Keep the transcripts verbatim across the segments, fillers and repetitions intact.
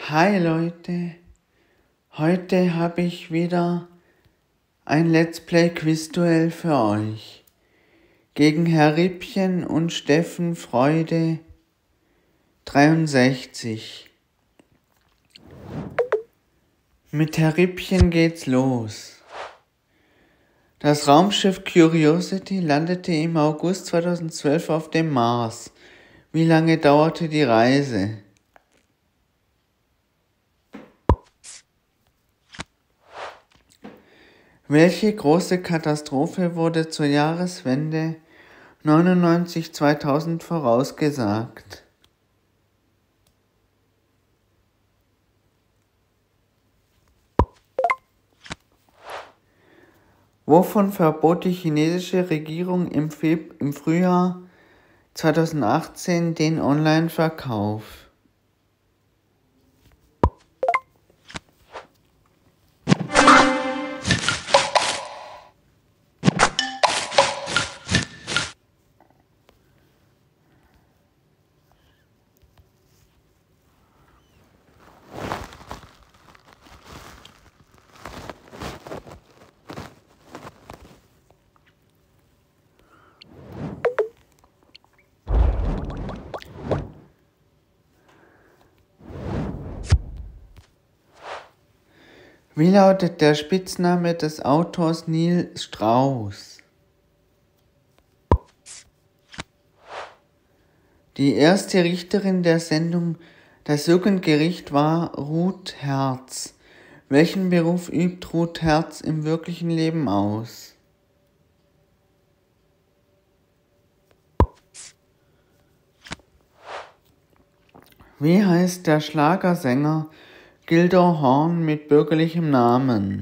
Hi Leute, heute habe ich wieder ein Let's Play Quizduell für euch gegen Herr Rippchen und Steffen Freude dreiundsechzig. Mit Herr Rippchen geht's los. Das Raumschiff Curiosity landete im August zweitausendzwölf auf dem Mars. Wie lange dauerte die Reise? Welche große Katastrophe wurde zur Jahreswende neunundneunzig zweitausend vorausgesagt? Wovon verbot die chinesische Regierung im, Feb- im Frühjahr zweitausendachtzehn den Online-Verkauf? Wie lautet der Spitzname des Autors Neil Strauss? Die erste Richterin der Sendung Das Jugendgericht war Ruth Herz. Welchen Beruf übt Ruth Herz im wirklichen Leben aus? Wie heißt der Schlagersänger Gildo Horn mit bürgerlichem Namen?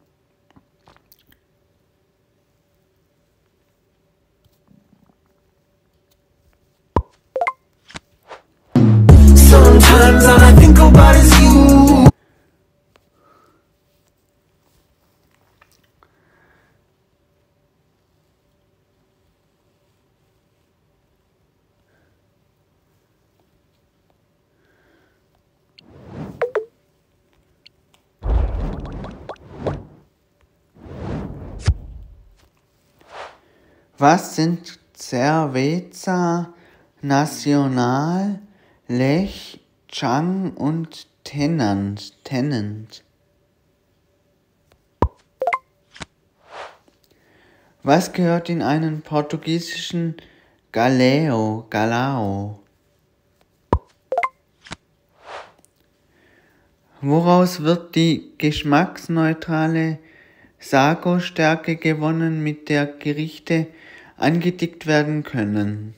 Sometimes all I think about is you. Was sind Cerveza Nacional, Lech, Chang und Tennant? Tennant? Was gehört in einen portugiesischen Galao? Galao? Woraus wird die geschmacksneutrale Sago-Stärke gewonnen, mit der Gerichte angedickt werden können?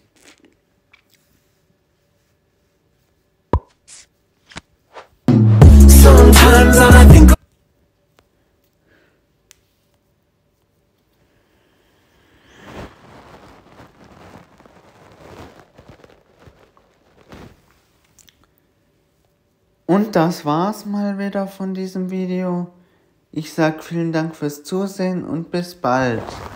Sometimes all I think Und das war's mal wieder von diesem Video. Ich sag vielen Dank fürs Zusehen und bis bald.